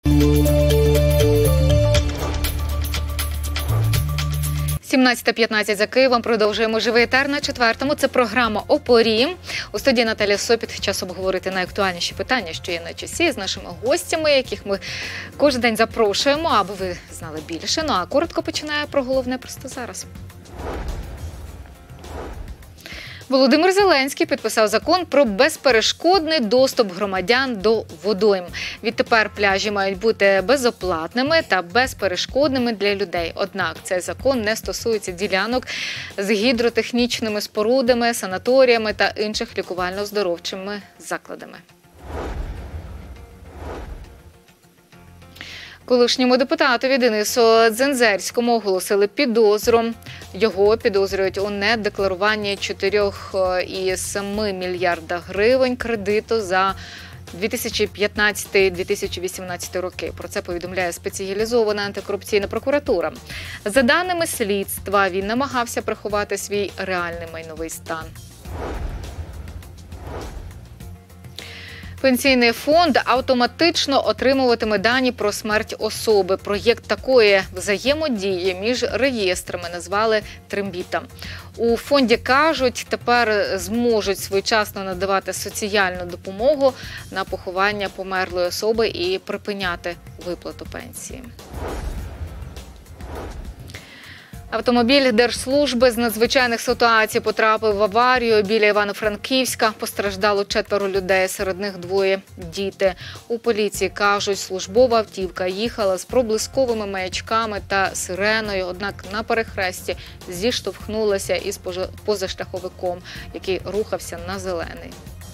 «17:15» за Києвом. Продовжуємо живий етер на 4-му. Це програма «О порі». У студії Наталія Сопіт. Час обговорити найактуальніші питання, що є на часі, з нашими гостями, яких ми кожен день запрошуємо, аби ви знали більше. Ну а коротко починає про головне просто зараз. Володимир Зеленський підписав закон про безперешкодний доступ громадян до водойм. Відтепер пляжі мають бути безоплатними та безперешкодними для людей. Однак цей закон не стосується ділянок з гідротехнічними спорудами, санаторіями та інших лікувально-оздоровчими закладами. Колишньому депутатові Денису Дзензерському оголосили підозру. Його підозрюють у недекларуванні 4,7 мільярда гривень кредиту за 2015-2018 роки. Про це повідомляє спеціалізована антикорупційна прокуратура. За даними слідства, він намагався приховати свій реальний майновий стан. Пенсійний фонд автоматично отримуватиме дані про смерть особи. Проєкт такої взаємодії між реєстрами назвали «Трембіта». У фонді кажуть, тепер зможуть своєчасно надавати соціальну допомогу на поховання померлої особи і припиняти виплату пенсії. Автомобіль Держслужби з надзвичайних ситуацій потрапив в аварію біля Івано-Франківська. Постраждало 4 людей, серед них 2 діти. У поліції кажуть, службова автівка їхала з проблисковими маячками та сиреною, однак на перехресті зіштовхнулася із позашляховиком, який рухався на зелений.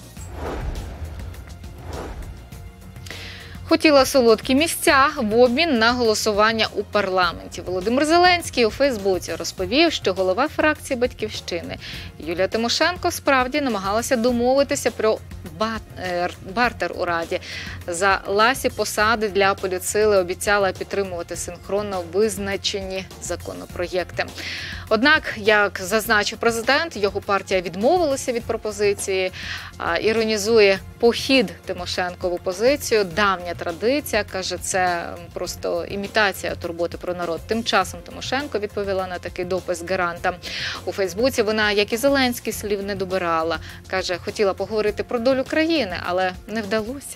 Хотіла солодкі місця в обмін на голосування у парламенті. Володимир Зеленський у Фейсбуці розповів, що голова фракції «Батьківщини» Юлія Тимошенко справді намагалася домовитися про бартер у Раді. За ласі посади для політсили обіцяла підтримувати синхронно визначені законопроєкти. Однак, як зазначив президент, його партія відмовилася від пропозиції, іронізує похід Тимошенко в опозицію. Давня традиція, каже, це просто імітація турботи про народ. Тим часом Тимошенко відповіла на такий допис гаранта. У Фейсбуці вона, як і Зеленський, слів не добирала. Каже, хотіла поговорити про долю країни, але не вдалося.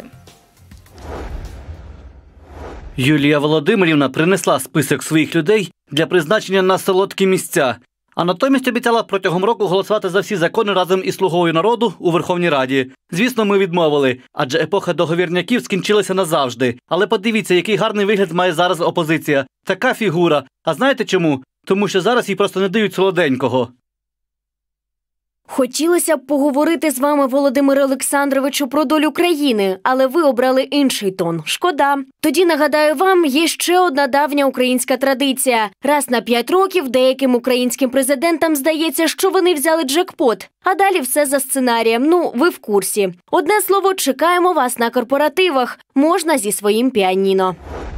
Юлія Володимирівна принесла список своїх людей для призначення на солодкі місця, а натомість обіцяла протягом року голосувати за всі закони разом із «Слугою народу» у Верховній Раді. Звісно, ми відмовили, адже епоха договірняків скінчилася назавжди. Але подивіться, який гарний вигляд має зараз опозиція. Така фігура. А знаєте чому? Тому що зараз їй просто не дають солоденького. Хотілося б поговорити з вами, Володимире Олександровичу, про долю країни, але ви обрали інший тон. Шкода. Тоді, нагадаю вам, є ще одна давня українська традиція. Раз на 5 років деяким українським президентам здається, що вони взяли джекпот. А далі все за сценарієм. Ну, ви в курсі. Одне слово, чекаємо вас на корпоративах. Можна зі своїм піаніно.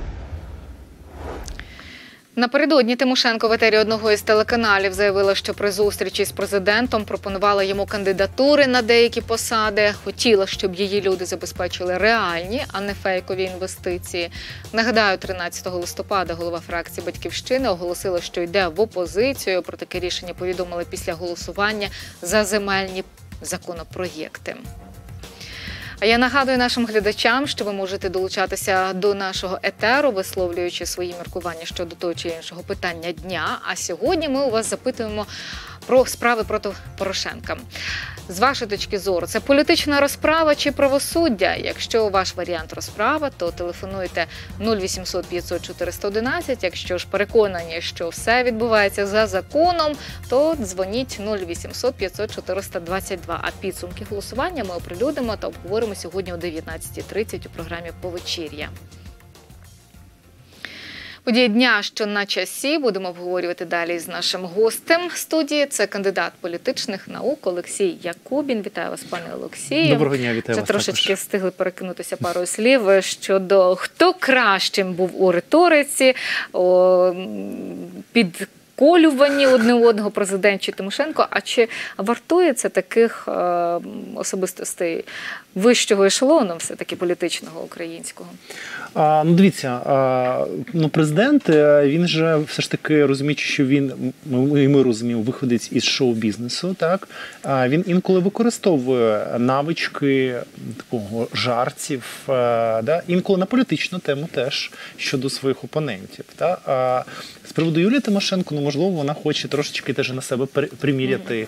Напередодні Тимошенко в етері одного із телеканалів заявила, що при зустрічі з президентом пропонувала йому кандидатури на деякі посади. Хотіла, щоб її люди забезпечили реальні, а не фейкові інвестиції. Нагадаю, 13 листопада голова фракції «Батьківщини» оголосила, що йде в опозицію. Про таке рішення повідомили після голосування за земельні законопроєкти. А я нагадую нашим глядачам, що ви можете долучатися до нашого етеру, висловлюючи свої міркування щодо того чи іншого питання дня. А сьогодні ми у вас запитуємо про справи проти Порошенка. З вашої точки зору, це політична розправа чи правосуддя? Якщо ваш варіант розправа, то телефонуйте 0800 500 411. Якщо ж переконані, що все відбувається за законом, то дзвоніть 0800 500 422. А підсумки голосування ми оприлюднимо та обговоримо сьогодні о 19:30 у програмі «Повечір'я». Події дня, що на часі, будемо обговорювати далі з нашим гостем студії. Це кандидат політичних наук Олексій Якубін. Вітаю вас, пане Олексію. Доброго дня, вітаю вас. Трошечки встигли перекинутися парою слів щодо хто кращим був у риториці, під підколюванні одне одного президент чи Тимошенко. А чи вартує це таких особистостей вищого ешелону, все-таки політичного українського? Ну, дивіться, президент, він же все ж таки, розуміючи, що він, ми розуміємо, виходить із шоу-бізнесу, так, він інколи використовує навички такого жартів, да, інколи на політичну тему теж щодо своїх опонентів. Да. З приводу Юлії Тимошенко, можливо, вона хоче трошечки теж на себе приміряти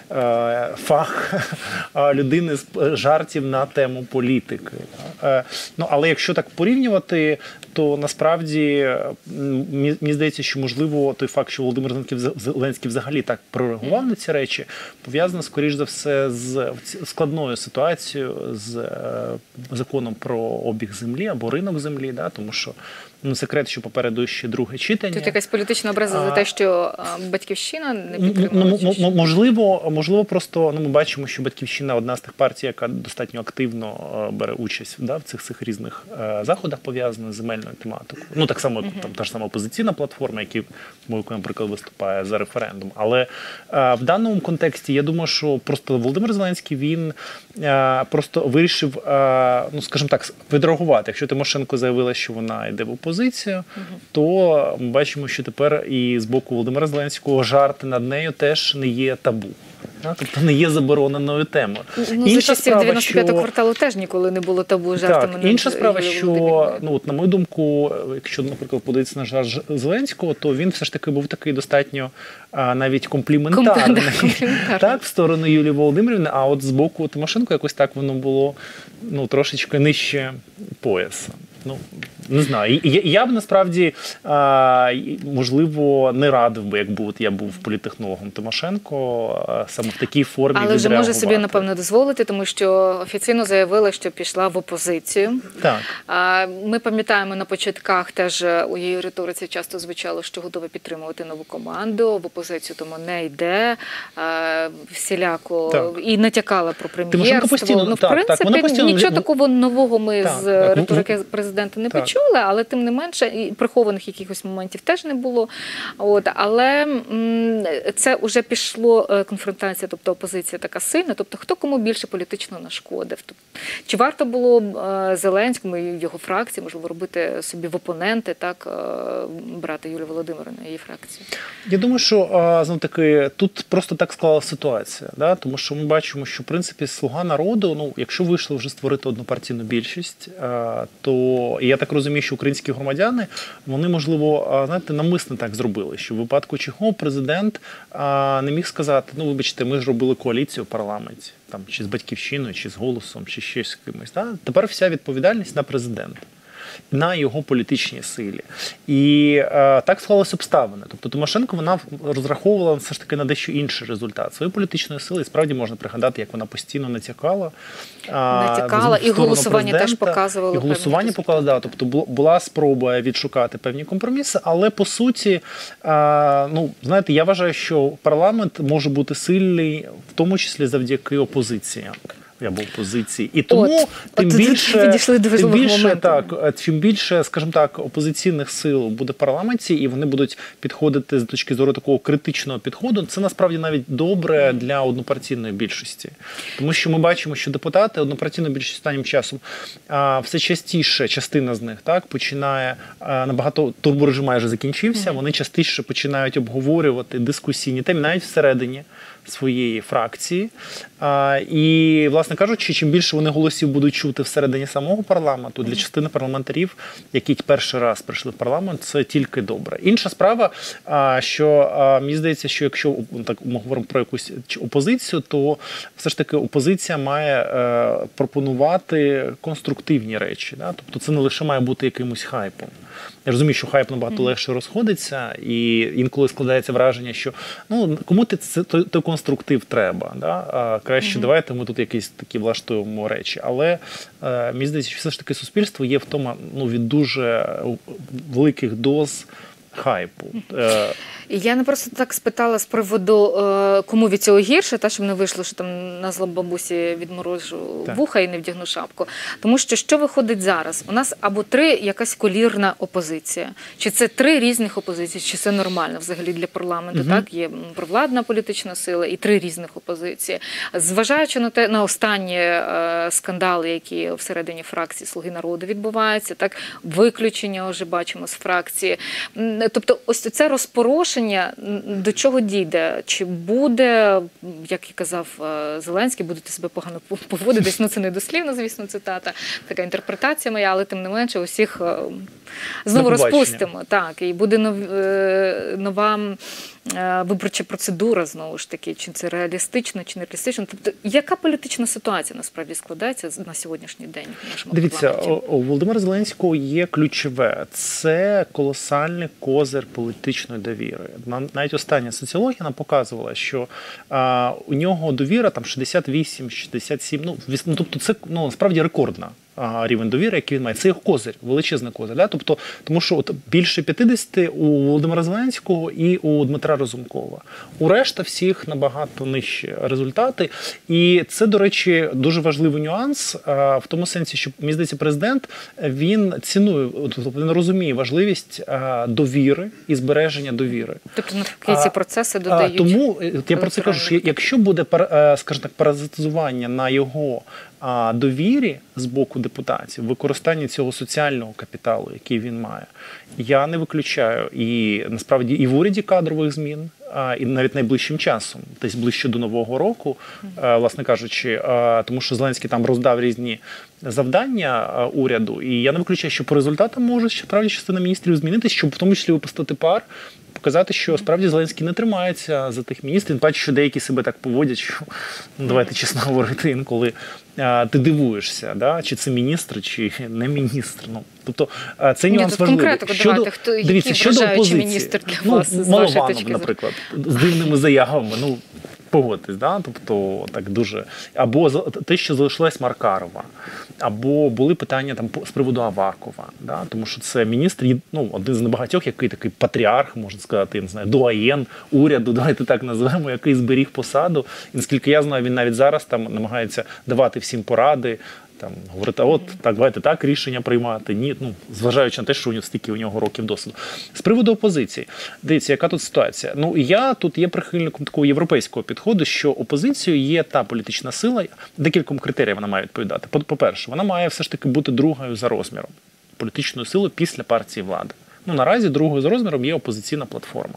фах людини з жартів на тему політики. Але якщо так порівнювати, то насправді мені здається, що можливо той факт, що Володимир Зеленський взагалі так прореагував на ці речі, пов'язано скоріш за все з складною ситуацією, з законом про обіг землі або ринок землі, да, тому що секрет, що попереду ще друге читання. Тут якась політична образа за те, що Батьківщина не підтримує? Можливо, просто ми бачимо, що Батьківщина одна з тих партій, яка достатньо активно бере участь в цих різних заходах, пов'язаних з земельною тематикою. Так само та ж сама опозиційна платформа, яка, наприклад, виступає за референдум. Але в даному контексті я думаю, що просто Володимир Зеленський, він просто вирішив, скажімо так, відреагувати. Якщо Тимошенко заявила, що вона йде в опозицію, то ми бачимо, що тепер і з боку Володимира Зеленського жарти над нею теж не є табу. Тобто не є забороненою темою. За часів 95-го кварталу теж ніколи не було табу жартами. Так, інша справа, що, на мою думку, якщо, наприклад, подивитися на жарт Зеленського, то він все ж таки був такий достатньо навіть компліментарний так, в сторону Юлії Володимирівни, а от з боку Тимошенко якось так воно було трошечки нижче пояса. Не знаю. Я б насправді, можливо, не радив би, якби я був політтехнологом Тимошенко, саме в такій формі відреагувати. Але вже може собі, напевно, дозволити, тому що офіційно заявила, що пішла в опозицію. Так. Ми пам'ятаємо, на початках теж у її риториці часто звучало, що готова підтримувати нову команду, в опозицію тому не йде, всіляко, так. І натякала про прем'єрство. В принципі, нічого такого нового ми з риторики президента не почули, але тим не менше, і прихованих якихось моментів теж не було. Але це вже пішло конфронтація, тобто опозиція така сильна, тобто хто кому більше політично нашкодив. Чи варто було Зеленському і його фракції, можливо, робити собі в опоненти, так, брати Юлію Володимирівну і її фракцію? Я думаю, що знов-таки тут просто так склалася ситуація, да? Тому що ми бачимо, що в принципі «Слуга народу», якщо вийшли вже створити однопартійну більшість, то я так розумію, що українські громадяни, вони, можливо, намисно так зробили, що в випадку чого президент не міг сказати, вибачте, ми ж робили коаліцію в парламенті, там, чи з Батьківщиною, чи з «Голосом», чи ще з кимось. Да? Тепер вся відповідальність на президента, на його політичній силі. І так склалися обставини. Тобто Тимошенко, вона розраховувала все ж таки на дещо інший результат своєї політичної сили. І справді можна пригадати, як вона постійно натякала. І голосування теж показувало. І голосування показало, тобто була спроба відшукати певні компроміси, але по суті, знаєте, я вважаю, що парламент може бути сильний, в тому числі завдяки опозиції. Або опозиції. І тому тим більше, скажімо так, опозиційних сил буде в парламенті, і вони будуть підходити з точки зору такого критичного підходу. Це насправді навіть добре для однопартійної більшості. Тому що ми бачимо, що депутати однопартійної більшості останнім часом все частіше, частина з них, так, починає, набагато турборежим майже закінчився, вони частіше починають обговорювати дискусійні теми, навіть всередині своєї фракції. І, власне кажучи, чим більше вони голосів будуть чути всередині самого парламенту, для частини парламентарів, які перший раз прийшли в парламент, це тільки добре. Інша справа, що мені здається, що якщо так ми говоримо про якусь опозицію, то все ж таки опозиція має пропонувати конструктивні речі. Да? Тобто це не лише має бути якимось хайпом. Я розумію, що хайп набагато легше розходиться, і інколи складається враження, що кому той конструктив треба. Да? Краще давайте ми тут якісь такі влаштуємо речі. Але мені здається, що все ж таки суспільство є в тому від дуже великих доз хайпу. І я не просто так спитала з приводу, кому від цього гірше, щоб не вийшло, що там на зло бабусі відморожу вуха і не вдягну шапку. Тому що виходить зараз? У нас або 3 якась колірна опозиція. Чи це 3 різних опозиції, чи це нормально взагалі для парламенту? Так, є провладна політична сила і 3 різних опозиції. Зважаючи на останні скандали, які всередині фракції «Слуги народу» відбуваються, так, виключення вже бачимо з фракції. Тобто ось це розпорошення до чого дійде? Чи буде, як і казав Зеленський, будете себе погано поводитись? Ну, це не дослівно, звісно, цитата, така інтерпретація моя, але тим не менше усіх знову розпустимо. Так, і буде нова виборча процедура, знову ж таки, чи це реалістично, чи не реалістично. Тобто, яка політична ситуація насправді складається на сьогоднішній день в нашому парламенті? Дивіться, у Володимира Зеленського є ключове. Це колосальний козир політичної довіри. Навіть остання соціологія нам показувала, що у нього довіра там 68-67, тобто це насправді рекордна рівень довіри, який він має. Це його козир, величезний козир. Да? Тобто, тому що більше 50 у Володимира Зеленського і у Дмитра Разумкова. У решта всіх набагато нижчі результати. І це, до речі, дуже важливий нюанс в тому сенсі, що, мені здається, президент, він цінує, він розуміє важливість довіри і збереження довіри. Тобто, навпаки, ці процеси додають. Тому я про це кажу, що якщо буде, скажімо так, паразитизування на його довірі з боку депутатів, використання цього соціального капіталу, який він має, я не виключаю. І насправді і в уряді кадрових змін, і навіть найближчим часом, десь ближче до Нового року, власне кажучи, тому що Зеленський там роздав різні завдання уряду, і я не виключаю, що по результатам може справді частина міністрів змінитись, щоб в тому числі випустити пар, показати, що справді Зеленський не тримається за тих міністрів, бачить, що деякі себе так поводять, що, давайте чесно говорити, інколи ти дивуєшся, да? Чи це міністр, чи не міністр. Тобто цей нюанс важливий. Конкретно який вражаючий міністр для вас, з вашої точки зору? Наприклад, з дивними заявами, погодьтесь, да? Тобто так дуже, або те, що залишилась Маркарова, або були питання там з приводу Авакова, да? Тому що це міністр, один з небагатьох, який такий патріарх, можна сказати, я не знаю, дуаєн уряду, давайте так називаємо, який зберіг посаду. І наскільки я знаю, він навіть зараз там намагається давати всім поради, там говорити, давайте так рішення приймати. Ні, зважаючи на те, що стільки у нього років досвіду. З приводу опозиції, дивіться, яка тут ситуація. Я тут є прихильником такого європейського підходу, що опозицією є та політична сила, декільком критеріям вона має відповідати. По-перше, вона має все ж таки бути другою за розміром політичною силою після партії влади. Наразі другою за розміром є опозиційна платформа.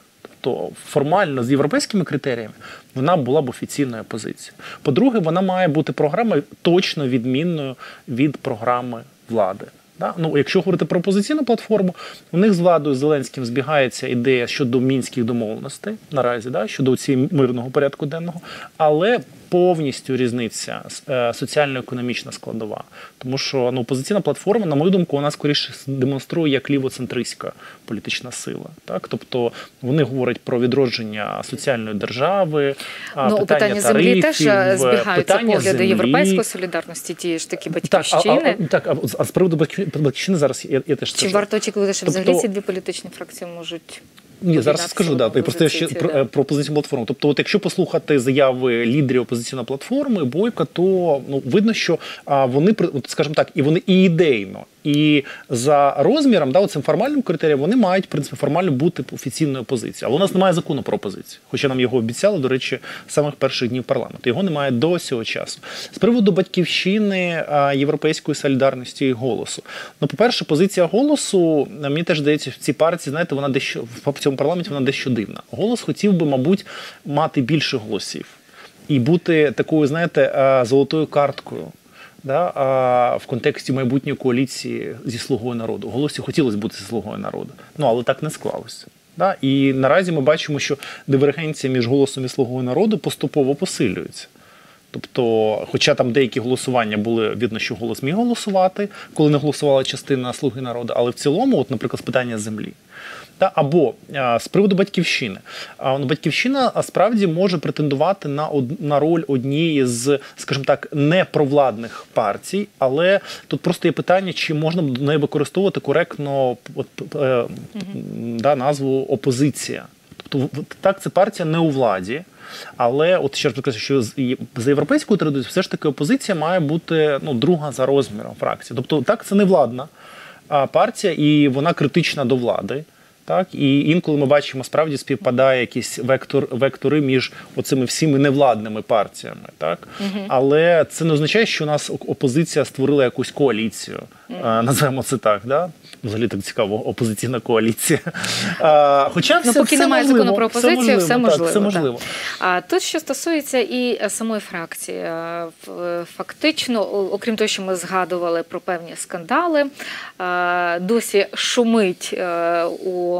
То формально з європейськими критеріями вона була б офіційною опозицією. По-друге, вона має бути програмою точно відмінною від програми влади. Да? Якщо говорити про опозиційну платформу, у них з владою Зеленським збігається ідея щодо мінських домовленостей наразі, да? Щодо цієї мирного порядку денного, але повністю різниця соціально-економічна складова. Тому що опозиційна платформа, на мою думку, вона скоріше демонструє як лівоцентристська політична сила. Так? Тобто вони говорять про відродження соціальної держави, питання землі тарифів, теж збігаються погляди землі. Європейської солідарності, ті ж такі батьківщини. А з приводу батьківщини зараз я теж Чи варто очікувати, що взагалі ці дві політичні фракції можуть... Ні, зараз скажу, я просто ще про опозиційну платформу. Тобто, якщо послухати заяви лідерів опозиційної платформи, Бойка, то видно, що вони, скажімо так, і вони і ідейно, і за розміром, оцим формальним критерієм, вони мають, в принципі, формально бути офіційною опозицією. Але у нас немає закону про опозицію. Хоча нам його обіцяли, до речі, з самих перших днів парламенту. Його немає до цього часу. З приводу батьківщини, Європейської солідарності і Голосу. По-перше, позиція Голосу, мені теж здається, в цій партії, знаєте, вона дещо, в цьому парламенті вона дещо дивна. Голос хотів би, мабуть, мати більше голосів. І бути такою, знаєте, золотою карткою. В контексті майбутньої коаліції зі «Слугою народу». Голосі хотілося бути зі «Слугою народу». Але так не склалося. І наразі ми бачимо, що дивергенція між «Голосом» і «Слугою народу» поступово посилюється. Тобто, хоча там деякі голосування були, видно, що «Голос» міг голосувати, коли не голосувала частина «Слуги народу», але в цілому, наприклад, з питання землі. Або з приводу батьківщини. Батьківщина справді може претендувати на роль однієї з, скажімо так, непровладних партій, але тут просто є питання, чи можна до неї використовувати коректно назву опозиція. Тобто, так, це партія не у владі, але от ще раз кажу, що за європейською традицією все ж таки опозиція має бути друга за розміром фракції. Тобто, так, це не владна партія, і вона критична до влади. Так, і інколи ми бачимо, справді співпадає якісь вектори між оцими всіми невладними партіями. Так? Але це не означає, що у нас опозиція створила якусь коаліцію. Називаємо це так, да? Взагалі так цікаво, опозиційна коаліція. Хоча поки немає закону про опозицію, все можливо. Все можливо. А тут, що стосується і самої фракції, фактично, окрім того, що ми згадували про певні скандали, досі шумить у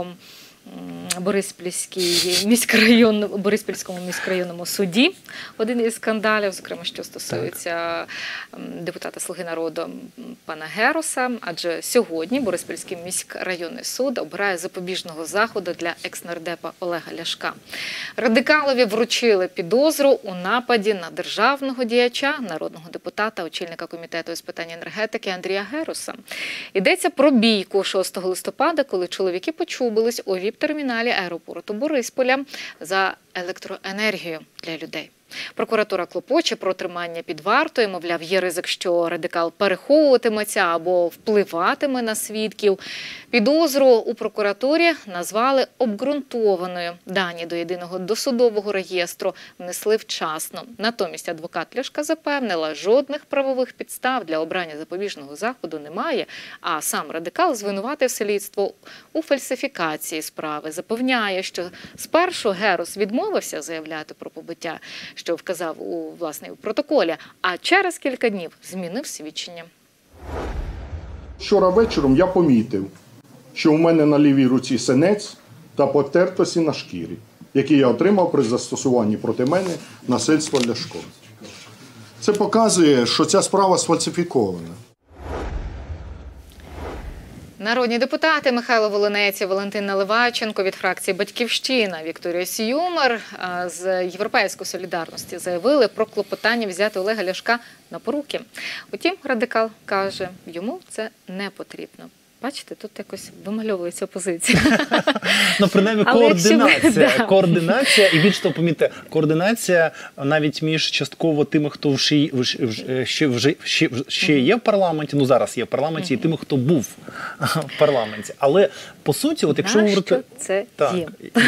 Бориспільському міськрайонному суді один із скандалів, зокрема, що стосується депутата «Слуги народу» пана Геруса, адже сьогодні Бориспільський міськрайонний суд обирає запобіжного заходу для екс-нардепа Олега Ляшка. Радикалові вручили підозру у нападі на державного діяча, народного депутата, очільника комітету з питань енергетики Андрія Геруса. Йдеться про бійку 6 листопада, коли чоловіки почубились у ВІП-терміналі аеропорту Борисполя за електроенергію для людей. Прокуратура клопоче про тримання під вартою, мовляв, є ризик, що радикал переховуватиметься або впливатиме на свідків. Підозру у прокуратурі назвали обґрунтованою. Дані до єдиного досудового реєстру внесли вчасно. Натомість адвокат Ляшка запевнила, жодних правових підстав для обрання запобіжного заходу немає, а сам радикал звинуватив слідство у фальсифікації справи. Запевняє, що спершу Герус відмовився заявляти про побиття, що вказав у протоколі, а через кілька днів змінив свідчення. Вчора вечором я помітив, що у мене на лівій руці синець та потертості на шкірі, які я отримав при застосуванні проти мене насильства Ляшком. Це показує, що ця справа сфальсифікована. Народні депутати Михайло Волинець і Валентин Наливайченко від фракції «Батьківщина», Вікторія Сюмар з «Європейської солідарності» заявили про клопотання взяти Олега Ляшка на поруки. Утім, радикал каже, йому це не потрібно. Бачите, тут якось вимальовується опозиція. Принаймні координація, і більш того, помітьте, координація навіть між частково тими, хто ще є в парламенті, зараз є в парламенті, і тими, хто був в парламенті. Але, по суті, от якщо говорити... це є?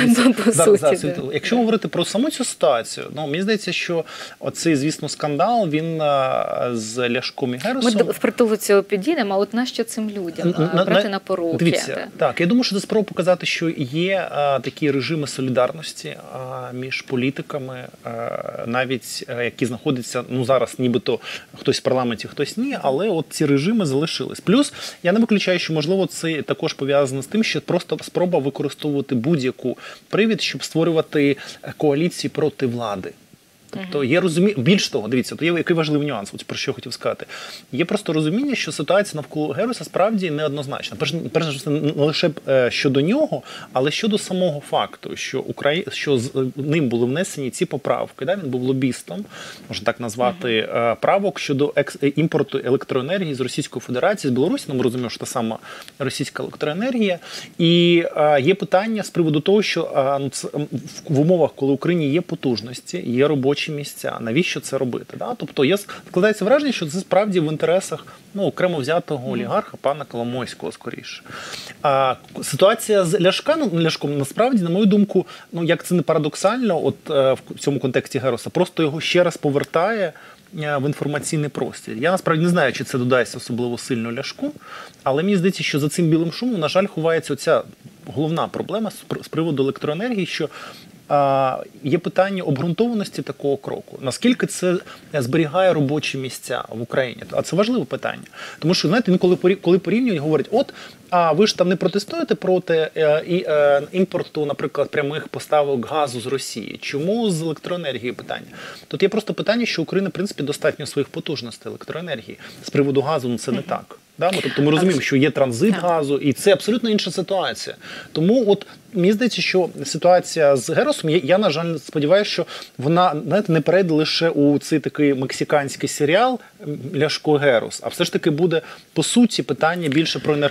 Якщо говорити про саму цю ситуацію, мені здається, що оцей, звісно, скандал, він з Ляшком і Герусом... Ми впритул до цього підійдемо, а от нащо цим людям брати на поруки? Дивіться, так, я думаю, що це спроба показати, що є такі режими солідарності між політиками, навіть які знаходяться, зараз нібито хтось в парламенті, хтось ні, але от ці режими залишились. Плюс, я не виключаю, що, можливо, це також пов'язано з тим, що просто спроба використовувати будь-яку привід, щоб створювати коаліції проти влади. Тобто є розуміння, більш того, дивіться, то є який важливий нюанс, про що я хотів сказати. Є просто розуміння, що ситуація навколо Геруса справді неоднозначна. Перш за все, не лише щодо нього, але щодо самого факту, що з ним були внесені ці поправки. Він був лобістом, можна так назвати, правок щодо імпорту електроенергії з Російської Федерації, з Білорусі, ми розуміємо, що та сама російська електроенергія. І є питання з приводу того, що в умовах, коли в Україні є потужності, є робочі місця, навіщо це робити? Тобто складається враження, що це справді в інтересах окремо взятого олігарха пана Коломойського, скоріше. Ситуація з Ляшком, насправді, на мою думку, як це не парадоксально, в цьому контексті Геруса, просто його ще раз повертає в інформаційний простір. Я, насправді, не знаю, чи це додасть особливо сильно Ляшку, але мені здається, що за цим білим шумом, на жаль, ховається оця головна проблема з приводу електроенергії, що є питання обґрунтованості такого кроку. Наскільки це зберігає робочі місця в Україні? А це важливе питання. Тому що, знаєте, коли порівнюють, говорять, ви ж там не протестуєте проти імпорту, наприклад, прямих поставок газу з Росії. Чому з електроенергією питання? Тут є просто питання, що Україна, в принципі, достатньо своїх потужностей електроенергії. З приводу газу це не так. Тобто ми розуміємо, що є транзит газу, і це абсолютно інша ситуація. Тому мені здається, що ситуація з Герусом, я, на жаль, сподіваюся, що вона, не перейде лише у цей такий мексиканський серіал Ляшко-Герус, а все ж таки буде, по суті, питання більше про енергетичну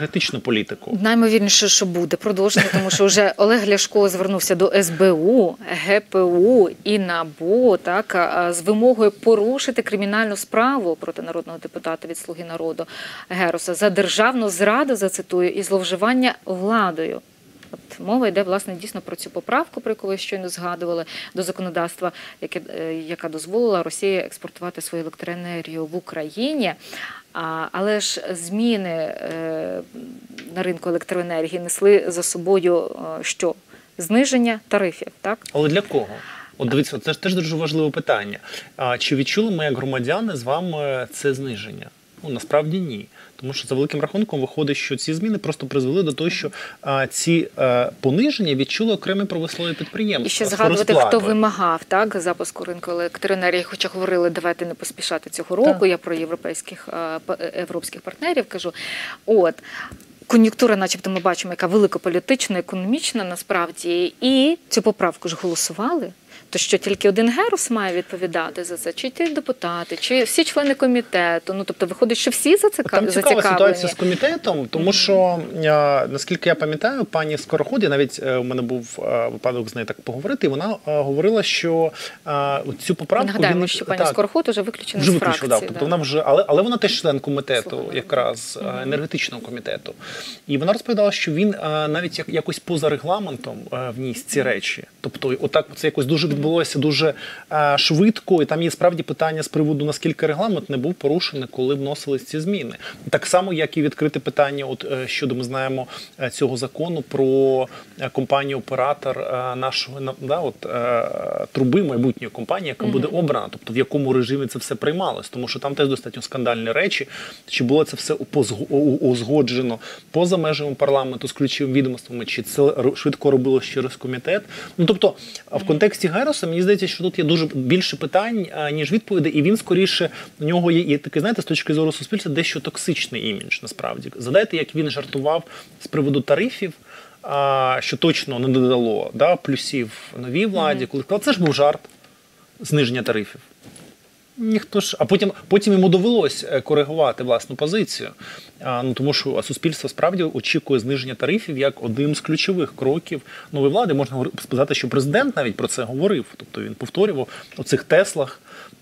політику? Наймовірніше, що буде продовжено, тому що вже Олег Ляшко звернувся до СБУ, ГПУ і НАБУ, так, з вимогою порушити кримінальну справу проти народного депутата від «Слуги народу» Геруса за державну зраду, зацитую, і зловживання владою. От мова йде, власне, дійсно про цю поправку, про яку ви щойно згадували, до законодавства, яка дозволила Росії експортувати свою електроенергію в Україні. Але ж зміни на ринку електроенергії несли за собою що? Зниження тарифів, так? Але для кого? От дивіться, це ж теж дуже важливе питання. Чи відчули ми, як громадяни, з вами це зниження? Ну, насправді ні. Тому що за великим рахунком виходить, що ці зміни просто призвели до того, що ці пониження відчули окремі промислові підприємства. І ще згадувати, хто вимагав, так, запуску ринку електроенергії, хоча говорили, давайте не поспішати цього року, так. Я про європейських партнерів кажу. От. Кон'юнктура, начебто, ми бачимо, яка великополітична, економічна насправді, і цю поправку ж голосували. То що тільки один Герус має відповідати за це? Чи ті депутати, чи всі члени комітету? Ну, тобто, виходить, що всі зацікавлені? Там цікава ситуація з комітетом, тому що, наскільки я пам'ятаю, пані Скороход, я навіть у мене був випадок з нею так поговорити, і вона говорила, що цю поправку... Нагадаємо, що пані Скороход вже виключена з фракції. Да. Тобто вона вже, але вона теж член комітету, якраз енергетичного комітету. І вона розповідала, що він навіть якось поза регламентом вніс ці речі. Тобто, отак це якось дуже відбулося дуже швидко, і там є справді питання з приводу, наскільки регламент не був порушений, коли вносились ці зміни. Так само, як і відкрите питання щодо, ми знаємо, цього закону про компанію-оператор нашого труби, майбутньої компанії, яка буде обрана, тобто в якому режимі це все приймалось, тому що там теж достатньо скандальні речі, чи було це все узгоджено поза межами парламенту з ключовими відомствами, чи це швидко робилось через комітет. Ну, тобто, в контексті Геруса, мені здається, що тут є дуже більше питань, ніж відповідей, і він, скоріше, у нього є такий, знаєте, з точки зору суспільства, дещо токсичний імідж, насправді. Згадайте, як він жартував з приводу тарифів, що точно не додало плюсів новій владі, коли сказав, це ж був жарт, зниження тарифів. Ніхто ж, а потім йому довелось коригувати власну позицію, тому що суспільство справді очікує зниження тарифів як один з ключових кроків нової влади. Можна сказати, що президент навіть про це говорив, тобто він повторював у цих Теслах.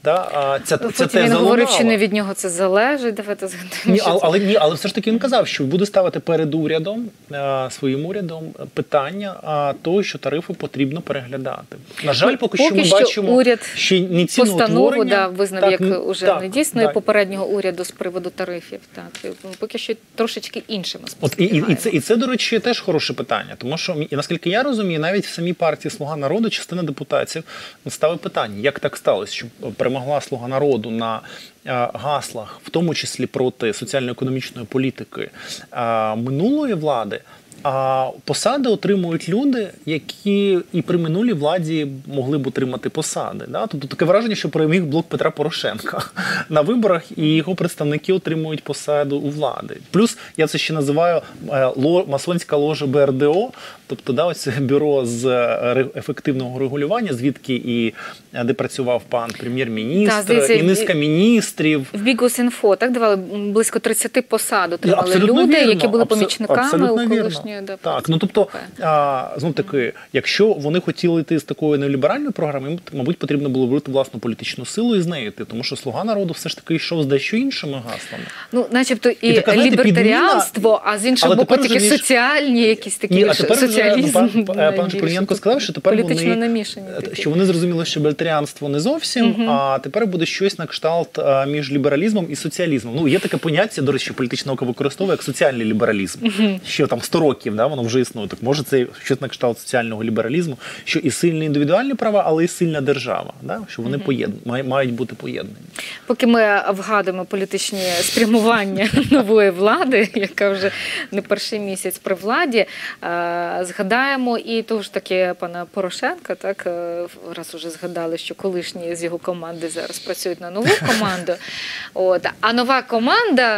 Ця теза він говорив, що не від нього це залежить. Давайте згадаємо. Але все ж таки він казав, що буде ставити перед урядом, своїм урядом, питання того, що тарифи потрібно переглядати. На жаль, поки що ми бачимо, що не ціноутворення визнав як уже недійсною попереднього уряду з приводу тарифів. Так, поки що трошечки іншими спостерігаємо. І це, до речі, теж хороше питання, тому що, і наскільки я розумію, навіть в самій партії «Слуга народу» частина депутатів ставить питання, як так сталося, що перемогла «Слуга народу» на гаслах, в тому числі проти соціально-економічної політики минулої влади, а посади отримують люди, які і при минулій владі могли б отримати посади. Тобто таке враження, що переміг блок Петра Порошенка на виборах, і його представники отримують посаду у влади. Плюс я це ще називаю масонська ложа БРДО, тобто ось бюро з ефективного регулювання, звідки де працював пан прем'єр-міністр, і низка міністрів. В Bigos.info так давали близько 30 посад отримали люди, які були помічниками у колишньої. Так, тобто, знов таки, якщо вони хотіли йти з такої неоліберальної програми, їм, мабуть, потрібно було вибрати власну політичну силу і з нею йти, тому що «Слуга народу» все ж таки йшов з дещо іншими гаслами. Ну, начебто і така, лібертаріанство, а з іншого боку тільки соціальні якісь такі соціалізм. Пан Чепурненко сказав, що тепер вони зрозуміли, що лібертаріанство не зовсім, а тепер буде щось на кшталт між лібералізмом і соціалізмом. Ну, є таке поняття, до речі, політична наука використовує як соціальний лібералізм. Що там 100 років воно вже існує. Так може це щось на кшталт соціального лібералізму, що і сильні індивідуальні права, але і сильна держава, що вони мають бути поєднані. Поки ми вгадуємо політичні спрямування нової влади, яка вже не перший місяць при владі, згадаємо і того ж таки пана Порошенка, так, раз уже згадали, що колишні з його команди зараз працюють на нову команду. А нова команда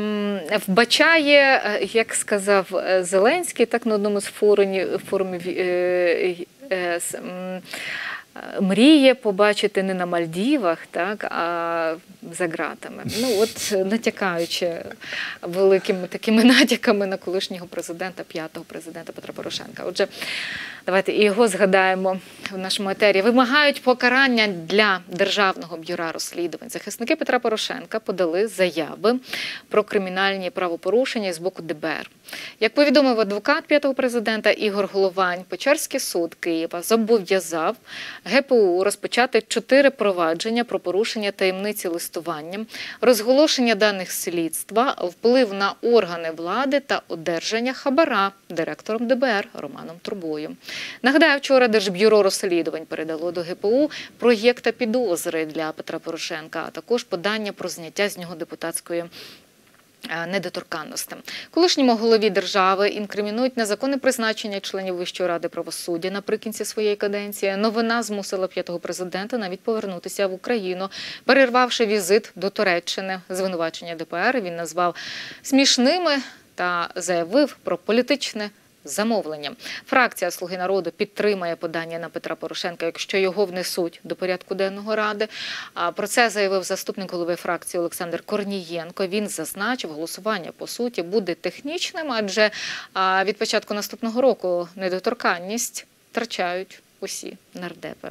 вбачає, як сказав Зеленський, так, на одному з форумів мріє побачити не на Мальдівах, так, а за ґратами. Ну, от натякаючи великими такими натяками на колишнього президента, п'ятого президента Петра Порошенка. Отже, давайте і його згадаємо в нашому етері. Вимагають покарання для Державного бюро розслідувань. Захисники Петра Порошенка подали заяви про кримінальні правопорушення з боку ДБР. Як повідомив адвокат п'ятого президента Ігор Головань, Печерський суд Києва зобов'язав ГПУ розпочати 4 провадження про порушення таємниці листування, розголошення даних слідства, вплив на органи влади та одержання хабара директором ДБР Романом Трубою. Нагадаю, вчора Держбюро розслідувань передало до ГПУ проєкт та підозри для Петра Порошенка, а також подання про зняття з нього депутатської недоторканності. Колишньому голові держави інкримінують незаконне призначення членів Вищої ради правосуддя наприкінці своєї каденції. Новина змусила п'ятого президента навіть повернутися в Україну, перервавши візит до Туреччини. Звинувачення ДПР він назвав смішними та заявив про політичне замовлення. Фракція «Слуги народу» підтримає подання на Петра Порошенка, якщо його внесуть до порядку денного Ради. Про це заявив заступник голови фракції Олександр Корнієнко. Він зазначив, голосування, по суті, буде технічним, адже від початку наступного року недоторканність втрачають усі нардепи.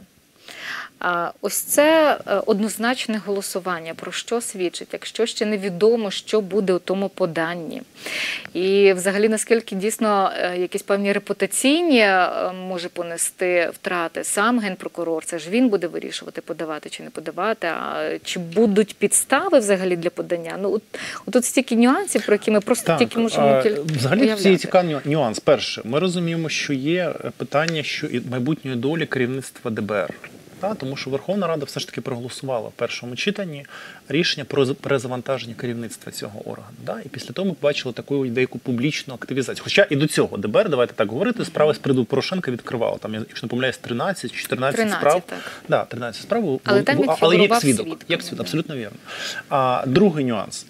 Ось це однозначне голосування. Про що свідчить? Якщо ще невідомо, що буде у тому поданні. І взагалі, наскільки дійсно якісь певні репутаційні може понести втрати сам генпрокурор, це ж він буде вирішувати, подавати чи не подавати, а чи будуть підстави взагалі для подання. Ну, тут стільки нюансів, про які ми просто тільки можемо взагалі уявляти. це цікавий нюанс. Перше, ми розуміємо, що є питання майбутньої долі керівництва ДБР. Тому що Верховна Рада все ж таки проголосувала в першому читанні рішення про перезавантаження керівництва цього органу. І після того ми побачили таку деяку публічну активізацію. Хоча і до цього ДБР, давайте так говорити, справи з приводу Порошенка відкривало. Там, якщо не помиляюсь, 13 чи 14 справ. Так. 13 справ. Але там він як свідок. Абсолютно вірно. Другий нюанс.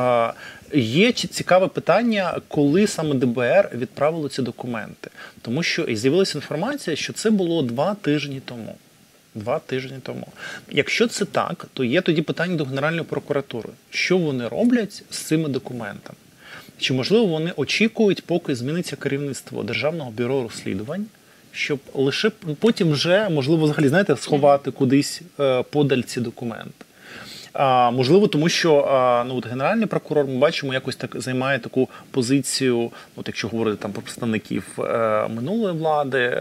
Є цікаве питання, коли саме ДБР відправило ці документи. Тому що з'явилася інформація, що це було 2 тижні тому. 2 тижні тому. Якщо це так, то є тоді питання до Генеральної прокуратури. Що вони роблять з цими документами? Чи, можливо, вони очікують, поки зміниться керівництво Державного бюро розслідувань, щоб лише потім вже, можливо, взагалі, знаєте, сховати кудись подаль ці документи? Можливо, тому що Генеральний прокурор, ми бачимо, якось так займає таку позицію, якщо говорити там про представників минулої влади,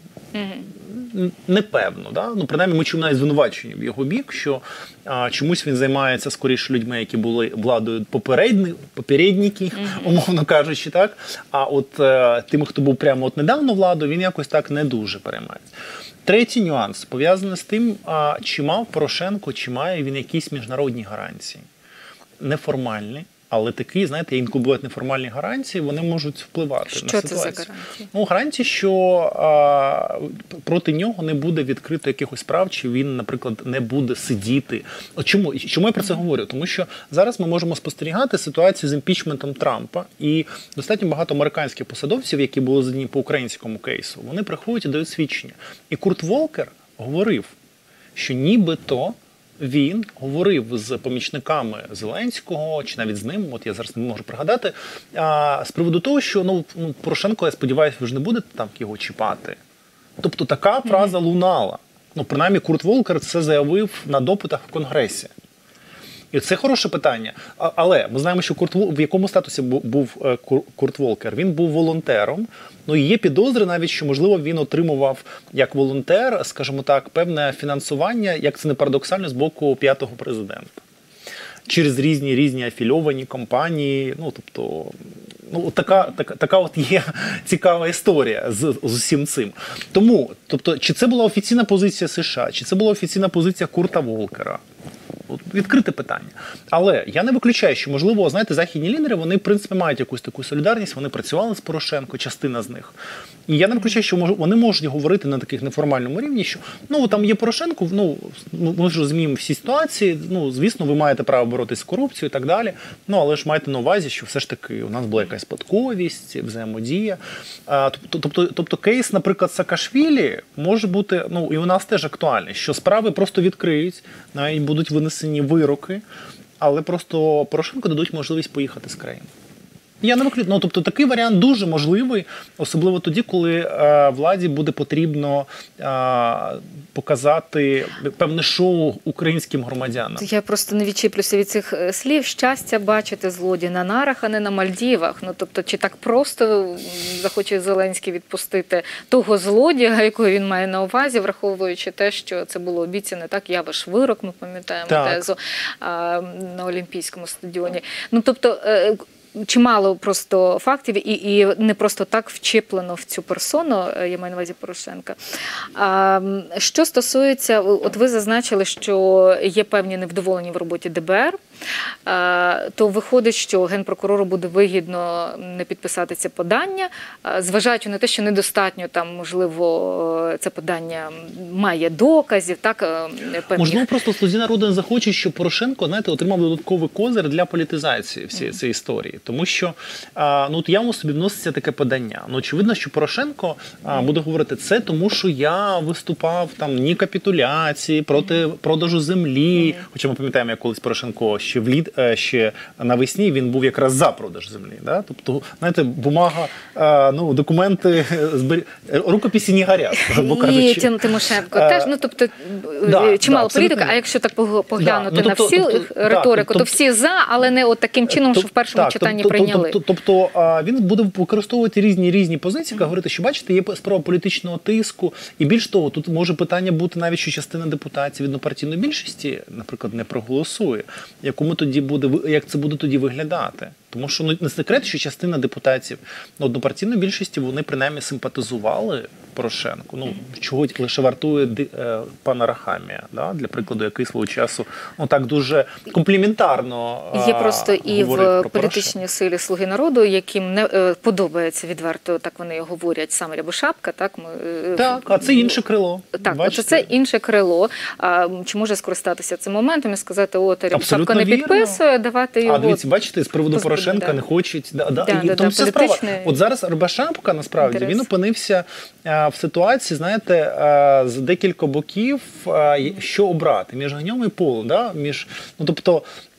непевно. Принаймні, ми чуємо навіть звинувачення в його бік, що чомусь він займається скоріше людьми, які були владою попередники, умовно кажучи, так? А от тими, хто був прямо недавно владою, він якось так не дуже переймається. Третій нюанс пов'язаний з тим, чи мав Порошенко, чи має він якісь міжнародні гарантії. Неформальні, але такі, знаєте, інколи бувають неформальні гарантії, вони можуть впливати на ситуацію. Що це за гарантії? Гарантії, що проти нього не буде відкрито якихось справ, чи він, наприклад, не буде сидіти. Чому я про це говорю? Тому що зараз ми можемо спостерігати ситуацію з імпічментом Трампа, і достатньо багато американських посадовців, які були задані по українському кейсу, вони приходять і дають свідчення. І Курт Волкер говорив, що нібито він говорив з помічниками Зеленського, чи навіть з ним, от я зараз не можу пригадати, з приводу того, що Порошенко, я сподіваюся, ви ж не будете там його чіпати. Тобто така фраза лунала. Принаймні, Курт Волкер це заявив на допитах в Конгресі. І це хороше питання. Але ми знаємо, що в якому статусі був Курт Волкер? Він був волонтером. І є підозри навіть, що, можливо, він отримував як волонтер, скажімо так, певне фінансування, як це не парадоксально, з боку п'ятого президента. Через різні афільовані компанії. Така от є цікава історія з усім цим. Тому, чи це була офіційна позиція США, чи це була офіційна позиція Курта Волкера? відкрите питання. Але я не виключаю, що, можливо, знаєте, західні лідери, вони, в принципі, мають якусь таку солідарність, вони працювали з Порошенко, частина з них. І я не виключаю, що вони можуть говорити на таких неформальному рівні, що, там є Порошенко, ми ж розуміємо всі ситуації, звісно, ви маєте право боротися з корупцією і так далі, але ж майте на увазі, що все ж таки у нас була якась спадковість, взаємодія. Тобто кейс, наприклад, Саакашвілі може бути, і у нас теж актуальний, що справи просто відкриють, навіть будуть винесені вироки, але просто Порошенку дадуть можливість поїхати з країни. Я не виключаю. Тобто такий варіант дуже можливий, особливо тоді, коли владі буде потрібно показати певне шоу українським громадянам. Я просто не відчіплюся від цих слів. Щастя бачити злодія на нарах, а не на Мальдівах. Тобто, чи так просто захоче Зеленський відпустити того злодія, якого він має на увазі, враховуючи те, що це було обіцяне, так, я ваш вирок, ми пам'ятаємо тезу на Олімпійському стадіоні. Тобто, чимало просто фактів і не просто так вчеплено в цю персону, я маю на увазі Порошенка. Що стосується, от ви зазначили, що є певні невдоволення в роботі ДБР, то виходить, що Генпрокурору буде вигідно не підписати це подання, зважаючи на те, що недостатньо там, можливо, це подання має доказів, так, певних. Можливо, просто «Слузі народу» не захоче, щоб Порошенко, знаєте, отримав додатковий козир для політизації всієї цієї історії. Тому що, явно собі вноситься таке подання. Очевидно, що Порошенко буде говорити це, тому що я виступав там ні капітуляції, проти продажу землі. Хоча ми пам'ятаємо, як колись Порошенко ще навесні він був якраз за продаж землі. Да? Тобто, знаєте, бумага, документи, рукописі не горять, грубо кажучи. І Тимошенко теж, тобто, чимало політика, а якщо так поглянути на всі риторику, то всі за, але не от таким чином, що в першому читанні прийняли. Тобто він буде використовувати різні позиції, говорити, що, бачите, є справа політичного тиску, і більш того, тут може питання бути навіть, що частина депутатів однопартійної більшості, наприклад, не проголосує. Як це буде тоді виглядати? Тому що не секрет, що частина депутатів однопартійної більшості, вони принаймні симпатизували Порошенку. Чого лише вартує пана Рахамія, для прикладу, який свого часу так дуже компліментарно є просто і в політичній силі «Слуги народу», яким не подобається відверто, так вони говорять, саме Рябошапка. Так, а це інше крило. Так, це інше крило. Чи може скористатися цим моментом і сказати, Рябошапка не підписує, давати його... дивіться, бачите, з приводу Порошенка не хочуть. Тому вся справа. От зараз Рябошапка, насправді, він опинився в ситуації, знаєте, з декілька боків, що обрати між огнем і полем. Тобто,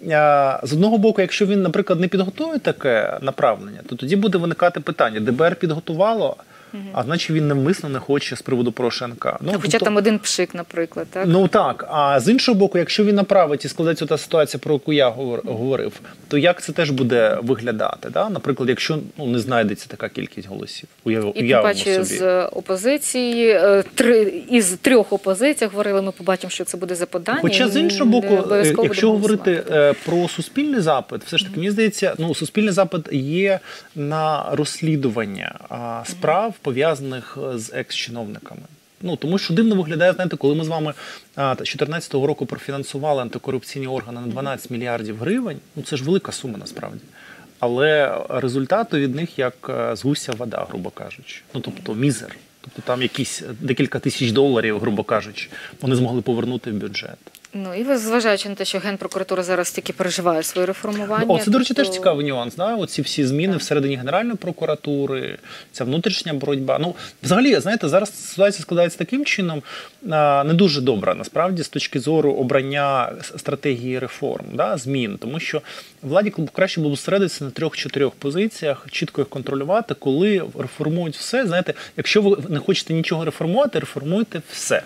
з одного боку, якщо він, наприклад, не підготує таке направлення, то тоді буде виникати питання. ДБР підготувало, а значить він навмисно не хоче з приводу Порошенка. Хоча там один пшик, наприклад. Так? Так. А з іншого боку, якщо він направить і складеться та ситуація, про яку я говорив, то як це теж буде виглядати? Наприклад, якщо не знайдеться така кількість голосів. І тим паче з опозиції, із 3 опозицій говорили, ми побачимо, що це буде за подання. Хоча з іншого боку, якщо говорити про суспільний запит, все ж таки, мені здається, суспільний запит є на розслідування справ, пов'язаних з екс-чиновниками. Тому що дивно виглядає, знаєте, коли ми з вами 2014 року профінансували антикорупційні органи на 12 мільярдів гривень, це ж велика сума насправді. Але результати від них як з гуся вода, грубо кажучи. Тобто мізер. Тобто там якісь декілька тисяч доларів, грубо кажучи, вони змогли повернути в бюджет. І ви, зважаючи на те, що Генпрокуратура зараз тільки переживає своє реформування. Це, до речі, теж цікавий нюанс. Оці всі зміни всередині Генеральної прокуратури, ця внутрішня боротьба. Взагалі, знаєте, зараз ситуація складається таким чином, не дуже добра, насправді, з точки зору обрання стратегії реформ, змін. Тому що владі краще було зосередитися на 3-4 позиціях, чітко їх контролювати, коли реформують все. Знаєте, якщо ви не хочете нічого реформувати, реформуйте все.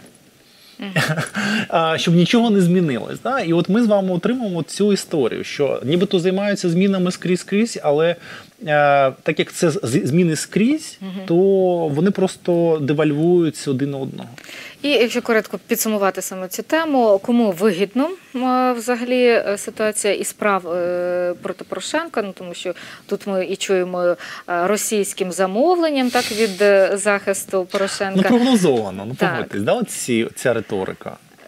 Щоб нічого не змінилось. І от ми з вами отримуємо цю історію, що нібито займаються змінами скрізь, але так як це зміни скрізь, то вони просто девальвуються один одного. І якщо коротко підсумувати саме цю тему, кому вигідно взагалі ситуація і справ проти Порошенка, тому що тут ми і чуємо російським замовленням від захисту Порошенка. Прогнозовано, погодьтесь, ця риторика.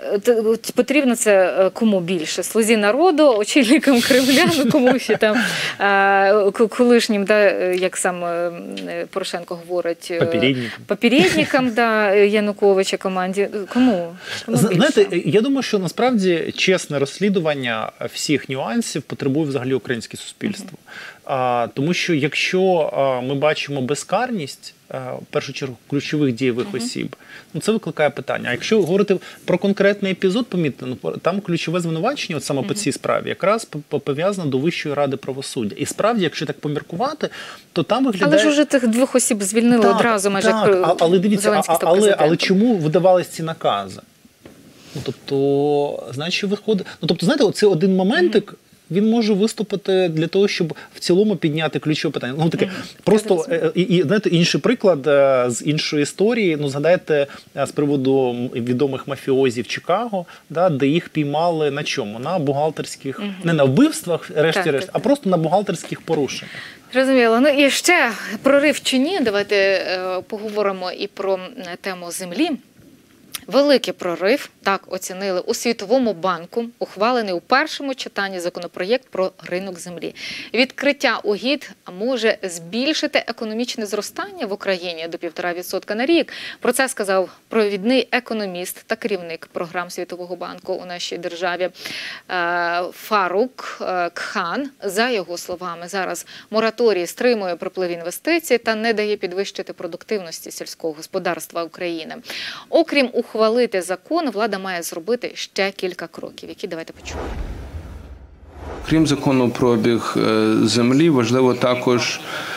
Потрібно це кому більше? Слузі народу, очільникам Кремля, ну кому ще там колишнім, да, як сам Порошенко говорить, попередникам, да, Януковича команді. Кому більше? Знаєте, я думаю, що насправді чесне розслідування всіх нюансів потребує взагалі українське суспільство. Тому що якщо ми бачимо безкарність, в першу чергу, ключових дієвих осіб, ну це викликає питання. А якщо говорити про конкретний епізод, помітно, там ключове звинувачення, от саме по цій справі, якраз пов'язано до Вищої ради правосуддя. І справді, якщо так поміркувати, то там виглядає... Але ж уже тих 2 осіб звільнили одразу, майже але дивіться, Зеленський став президентом. але чому видавались ці накази? Ну, тобто, значить, виходить... Ну, тобто, знаєте, оцей один моментик, він може виступити для того, щоб в цілому підняти ключове питання. Ну, таке, просто, знаєте, інший приклад з іншої історії, ну, згадайте з приводу відомих мафіозів Чикаго, да, де їх піймали на чому? На бухгалтерських, не на вбивствах, решті-решт, а просто на бухгалтерських порушеннях. Зрозуміло. Ну і ще прорив чи ні, давайте поговоримо і про тему землі. Великий прорив, так оцінили у Світовому банку, ухвалений у першому читанні законопроєкт про ринок землі. Відкриття угідь може збільшити економічне зростання в Україні до 1,5% на рік. Про це сказав провідний економіст та керівник програм Світового банку у нашій державі Фарук Кхан. За його словами, зараз мораторій стримує приплив інвестицій та не дає підвищити продуктивності сільського господарства України. Окрім ухвалити закон, влада має зробити ще кілька кроків, які давайте почуємо. Крім закону про обіг землі, важливо також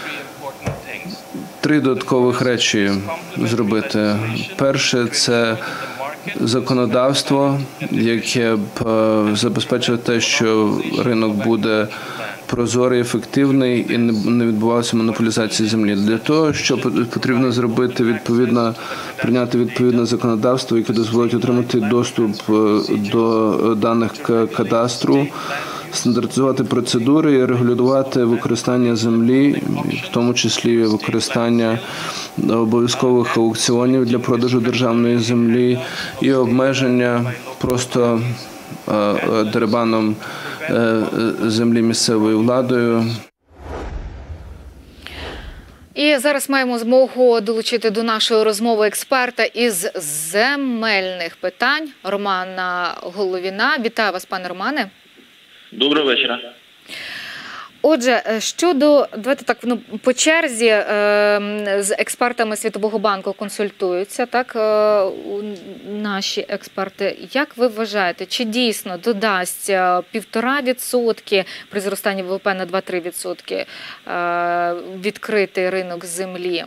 3 додаткових речі зробити. Перше – це законодавство, яке б забезпечило те, що ринок буде прозорий, ефективний і не відбувалася монополізація землі. Для того, що потрібно зробити прийняти відповідне законодавство, яке дозволить отримати доступ до даних кадастру, стандартизувати процедури і регулювати використання землі, в тому числі використання обов'язкових аукціонів для продажу державної землі і обмеження просто дерибаном землі місцевою владою. І зараз маємо змогу долучити до нашої розмови експерта із земельних питань Романа Головіна. Вітаю вас, пане Романе. Доброго вечора. Отже, давайте так, по черзі з експертами Світового банку консультуються, так, наші експерти. Як ви вважаєте, чи дійсно додасть 1,5% при зростанні ВВП на 2-3% відкритий ринок землі?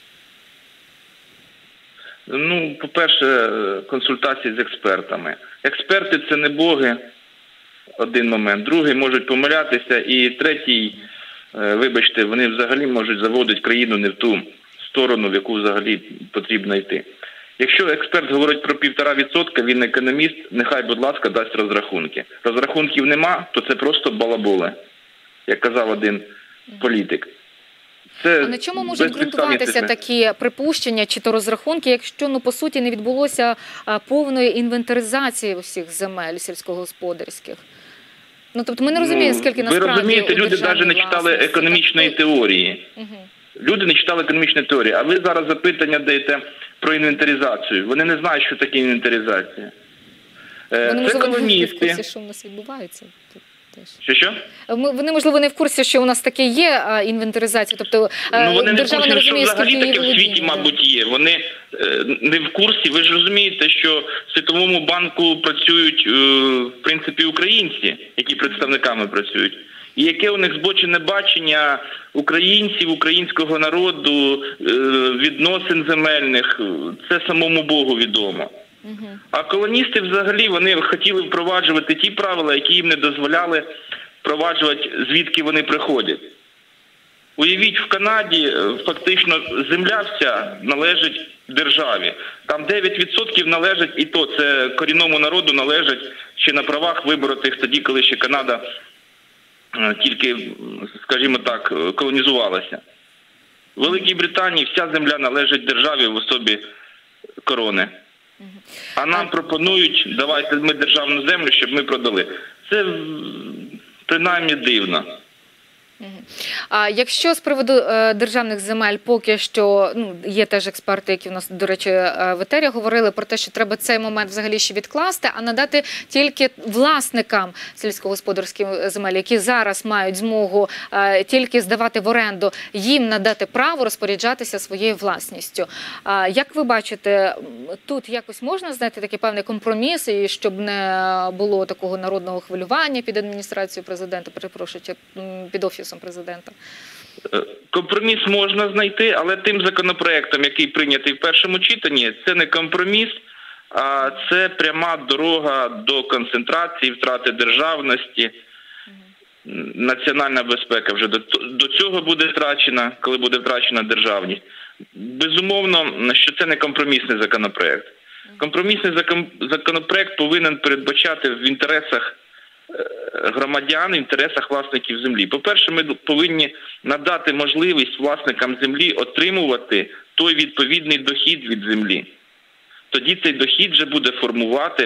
Ну, по-перше, консультації з експертами. Експерти – це не боги. Один момент. Другий, можуть помилятися. І третій, вибачте, вони взагалі можуть заводити країну не в ту сторону, в яку взагалі потрібно йти. Якщо експерт говорить про 1,5%, він економіст, нехай, будь ласка, дасть розрахунки. Розрахунків нема, то це просто балаболи, як казав один політик. А на чому можуть ґрунтуватися такі припущення чи то розрахунки, якщо, по суті, не відбулося повної інвентаризації усіх земель сільськогосподарських? Тобто ми не розуміємо, скільки насправді... Ви розумієте, люди навіть не читали економічної теорії. Люди не читали економічної теорії. А ви зараз запитання даєте про інвентаризацію. Вони не знають, що таке інвентаризація. Вони, можливо, не в курсі, що у нас відбувається. Що? Вони, можливо, не в курсі, що у нас таке є інвентаризація. Тобто вони не в курсі, що взагалі таке в світі, мабуть, є. Вони не в курсі. Ви ж розумієте, що в Світовому банку працюють, в принципі, українці, які представниками працюють. І яке у них збочене бачення українців, українського народу, відносин земельних, це самому Богу відомо. А колоністи взагалі, вони хотіли впроваджувати ті правила, які їм не дозволяли впроваджувати, звідки вони приходять. Уявіть, в Канаді фактично земля вся належить державі. Там 9% належить, і то це корінному народу належить ще на правах виборотих тоді, коли ще Канада тільки, скажімо так, колонізувалася. В Великій Британії вся земля належить державі в особі корони. А нам пропонують, давайте ми державну землю, щоб ми продали. Це принаймні дивно. А якщо з приводу державних земель поки що, є теж експерти, які в нас, до речі, в етері говорили про те, що треба цей момент взагалі ще відкласти, а надати тільки власникам сільськогосподарських земель, які зараз мають змогу тільки здавати в оренду, їм надати право розпоряджатися своєю власністю. Як ви бачите, тут якось можна знайти такий певний компроміс, і щоб не було такого народного хвилювання під адміністрацією президента, перепрошую, під офісом президента? Компроміс можна знайти, але тим законопроектом, який прийнятий в першому читанні, це не компроміс, а це пряма дорога до концентрації, втрати державності. Національна безпека вже до цього буде втрачена, коли буде втрачена державність. Безумовно, що це не компромісний законопроект. Компромісний законопроект повинен передбачати в інтересах громадян, в інтересах власників землі. По-перше, ми повинні надати можливість власникам землі отримувати той відповідний дохід від землі. Тоді цей дохід вже буде формувати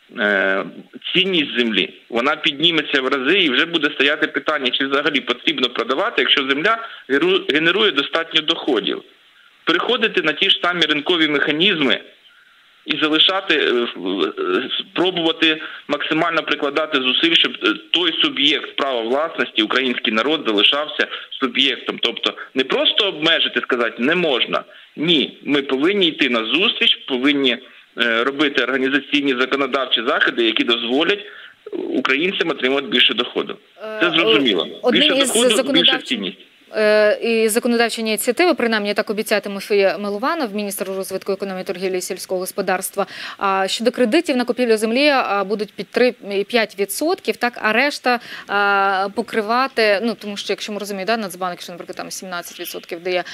цінність землі. Вона підніметься в рази і вже буде стояти питання, чи взагалі потрібно продавати, якщо земля генерує достатньо доходів. Переходити на ті ж самі ринкові механізми і залишати, спробувати максимально прикладати зусиль, щоб той суб'єкт права власності, український народ, залишався суб'єктом. Тобто не просто обмежити, сказати не можна. Ні, ми повинні йти на зустріч, повинні робити організаційні законодавчі заходи, які дозволять українцям отримати більше доходу. Це зрозуміло. Більше доходу, більше цінність. І законодавчі ініціативи, принаймні так обіцяє Тимофій Милованов, міністр розвитку економіки, торгівлі і сільського господарства, щодо кредитів на купівлю землі будуть під 3-5%, так, а решта покривати, тому що, якщо ми розуміємо, Нацбанк, якщо, наприклад, там 17% дає,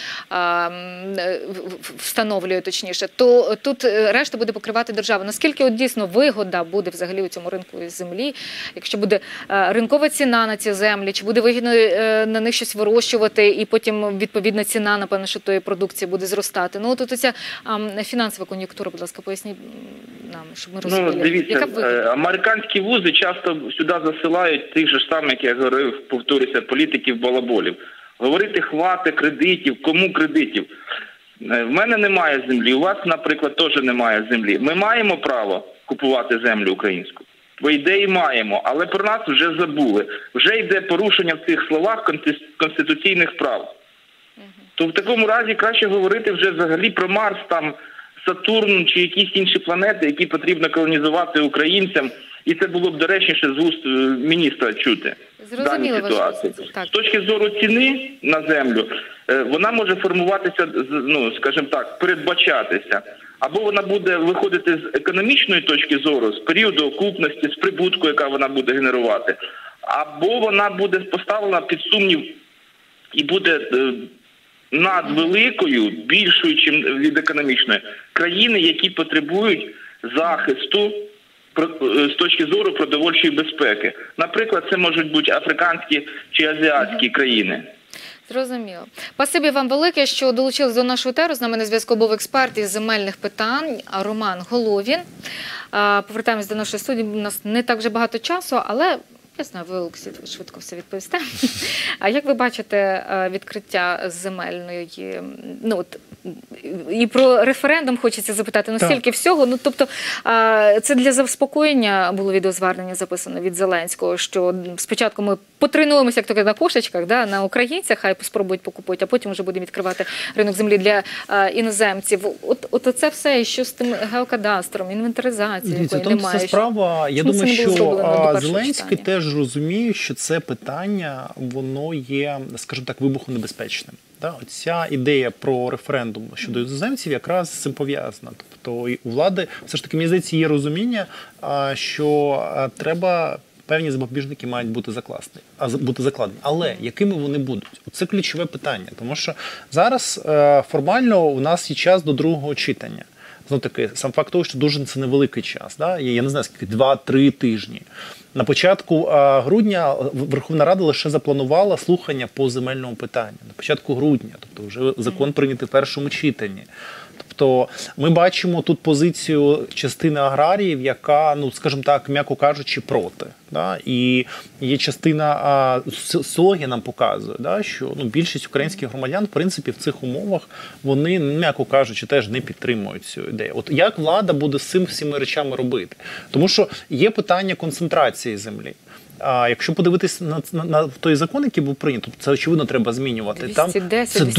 встановлює точніше, то тут решта буде покривати держава. Наскільки от дійсно вигода буде взагалі у цьому ринку землі, якщо буде ринкова ціна на ці землі, чи буде вигідно на них щось вирощувати, і потім відповідна ціна, напевно, що тої продукції буде зростати. Тут ця фінансова кон'юнктура, будь ласка, поясніть нам, щоб ми розуміли. Дивіться, американські вузи часто сюди засилають тих же самих, як я говорив, повторюся, політиків-балаболів. Говорити хвати кредитів, кому кредитів. В мене немає землі, у вас, наприклад, теж немає землі. Ми маємо право купувати землю українську? По ідеї маємо, але про нас вже забули. Вже йде порушення в цих словах конституційних прав. То в такому разі краще говорити вже взагалі про Марс, там, Сатурн чи якісь інші планети, які потрібно колонізувати українцям. І це було б доречніше з вуст міністра чути в даній ситуації. З точки зору ціни на землю, вона може формуватися, скажімо так, передбачатися. Або вона буде виходити з економічної точки зору, з періоду окупності, з прибутку, яка вона буде генерувати, або вона буде поставлена під сумнів і буде надвеликою, більшою, ніж від економічної, країни, які потребують захисту з точки зору продовольчої безпеки. Наприклад, це можуть бути африканські чи азіатські країни. Зрозуміло. Спасибі вам велике, що долучились до нашого етеру. З нами на зв'язку був експерт із земельних питань Роман Головін. Повертаємось до нашої студії. У нас не так вже багато часу, але я знаю, ви, Олексій, швидко все відповісте. А як ви бачите відкриття земельної, і про референдум хочеться запитати, стільки всього, тобто це для заспокоєння було відеозвернення записано від Зеленського, що спочатку ми потренуємося, як то на кошечках, на українцях, хай спробують покупити, а потім вже будемо відкривати ринок землі для іноземців. От це все, і що з тим геокадастром, інвентаризацією, якої немає. Це справа, я думаю, що Зеленський теж розуміє, що це питання, воно є, скажімо так, вибухонебезпечним. Ця ідея про референдум щодо іноземців якраз з цим пов'язана. Тобто у влади все ж таки, мені здається, є розуміння, що треба певні запобіжники мають бути закладені. Але якими вони будуть? Це ключове питання. Тому що зараз формально у нас є час до другого читання. Знову-таки, сам факт того, що дуже це невеликий час. Я не знаю, скільки, 2-3 тижні. На початку грудня Верховна Рада лише запланувала слухання по земельному питанню. На початку грудня, тобто вже закон прийнятий в першому читанні. Тобто ми бачимо тут позицію частини аграріїв, яка, ну скажімо так, м'яко кажучи, проти. Да? І є частина соціології нам показує, да, що більшість українських громадян, в принципі, в цих умовах, вони, м'яко кажучи, теж не підтримують цю ідею. От як влада буде з цим всіми речами робити? Тому що є питання концентрації землі. А якщо подивитись на той закон, який був прийнятий, це, очевидно, треба змінювати. 210, це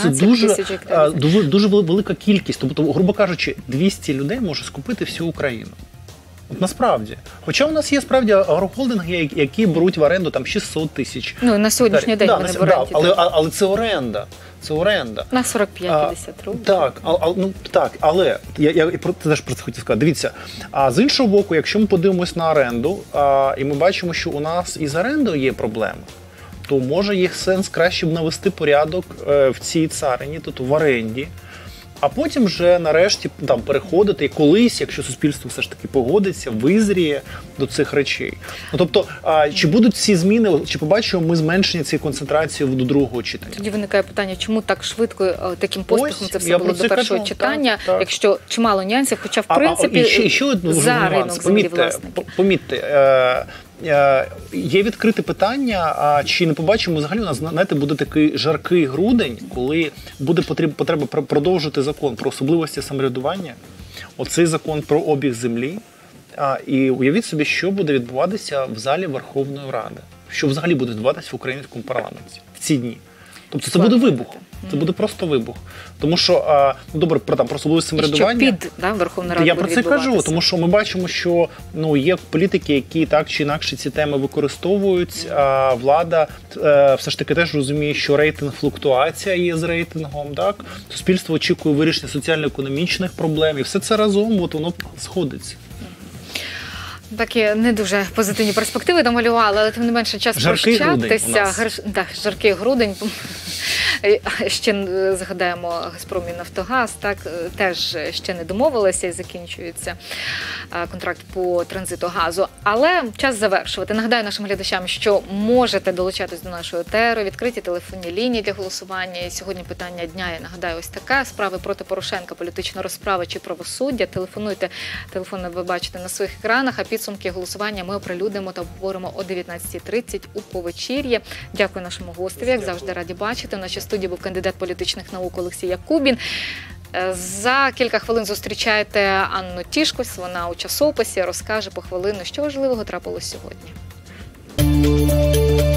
дуже, дуже велика кількість. Тобто, грубо кажучи, 200 людей може скупити всю Україну. От насправді. Хоча у нас є справді агрохолдинги, які беруть в оренду там 600 тисяч. Ну, на сьогоднішній день вони в оренді. Але це оренда. Це оренда. На 45-50 років. Так, але я теж про це хотів сказати. Дивіться, а з іншого боку, якщо ми подивимось на оренду, і ми бачимо, що у нас із орендою є проблеми, то може є сенс краще б навести порядок в цій царині, тобто в оренді, а потім вже нарешті там переходити і колись, якщо суспільство все ж таки погодиться, визріє до цих речей. Ну, тобто, чи будуть ці зміни, чи побачимо ми зменшення цієї концентрації до другого читання? Тоді виникає питання, чому так швидко, таким поспіхом це все було до першого читання, так. Якщо чимало нюансів, хоча в принципі ще за ринок землі власників. Помітьте, є відкрите питання, чи не побачимо взагалі у нас, знаєте, буде такий жаркий грудень, коли буде потреба продовжити закон про особливості самоврядування, оцей закон про обіг землі, і уявіть собі, що буде відбуватися в залі Верховної Ради, що взагалі буде відбуватися в українському парламенті в ці дні. Тобто це буде вибух. Це буде просто вибух. Тому що, добре, про особливості самоврядування... І що під Верховну Раду я про це кажу, тому що ми бачимо, що є політики, які так чи інакше ці теми використовують, а влада все ж таки теж розуміє, що рейтинг, флуктуація є з рейтингом, так? Суспільство очікує вирішення соціально-економічних проблем, і все це разом, воно сходиться. Такі не дуже позитивні перспективи домалювали, але тим не менше час прощатися. Жаркий грудень. Ще згадаємо Газпром і Нафтогаз, так, теж ще не домовилися і закінчується контракт по транзиту газу. Але час завершувати. Нагадаю нашим глядачам, що можете долучатись до нашого етеру, відкриті телефонні лінії для голосування. І сьогодні питання дня, я нагадаю, ось таке. Справи проти Порошенка, політична розправа чи правосуддя. Телефонуйте, телефон ви бачите на своїх екранах, а підсумки голосування ми оприлюднимо та обговоримо о 19:30 у повечір'ї. Дякую нашому гостеві, як завжди раді бачити. В нашій студії був кандидат політичних наук Олексій Якубін. За кілька хвилин зустрічайте Анну Тішкось, вона у часописі розкаже по хвилину, що важливого трапилось сьогодні.